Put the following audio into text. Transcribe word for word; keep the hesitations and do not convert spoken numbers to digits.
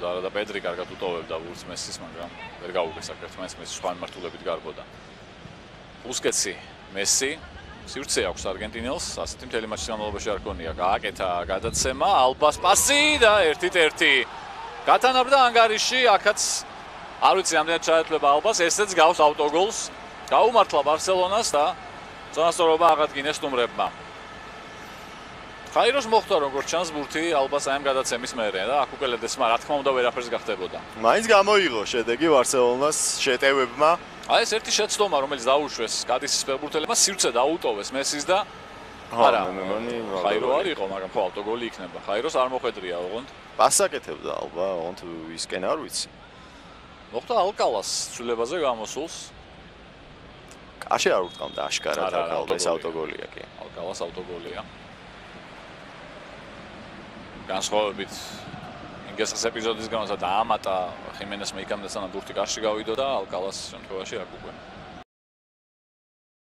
გასაგებდა არა და პედრი კარგად უტოვებდა ვურს მესის, მაგრამ ვერ გაუგეს აკეთებს მესი სხვა მიმართულებით გარბოდა. ბუსკეტსი, მესი, სივრცე აქვს არგენტინელს, ასეთი მთელი მატჩის განმავლობაში არ ქონია. გააკეთა გადაცემა, ალბას პასი და ერთით ერთი. გათანაბრდა ანგარიში, აქაც არ ვიცი რამდენად ჩაეთვლება ალბას, ესეც გავს ავტოგოლს. გაუმართლა ბარსელონას და წონასწორობა აღადგინეს სტუმრებმა. ხაიროს მოხდა როგორც ჩანს ბურთი ალბას აი ამ გადაცემის მერე და აქ უკვე ლედესმა რა თქმა უნდა ვერაფერს გახდებოდა. მაინც გამოიღო შედეგი ბარსელონას შეტევებმა. აი ეს ერთი შეცდომა რომელიც დაუშვეს კადისის ფეხბურთელებმა სივრცე დაუტოვეს მესის და არა ხაირო არ იყო მაგრამ ხო ავტოგოლი იქნება. ხაიროს არ მოხვედრია ოღონდ. პასაკეთებდა ალბა ოღონდ ისკენ არ ვიცი. მოხდა ალკალას ცვლილებაზე გამოსულს. კაში არ ურტყამდა აშკარად ალკალას ავტოგოლია კი. ალკალას ავტოგოლია. განსხვავებით ინგესის ეპიზოდის გამოსა და ამატა ხიმენესმა იქამდე სანამ ბურთი კარში გავიდო და ალკალას შემთხვევაში აქ უკვე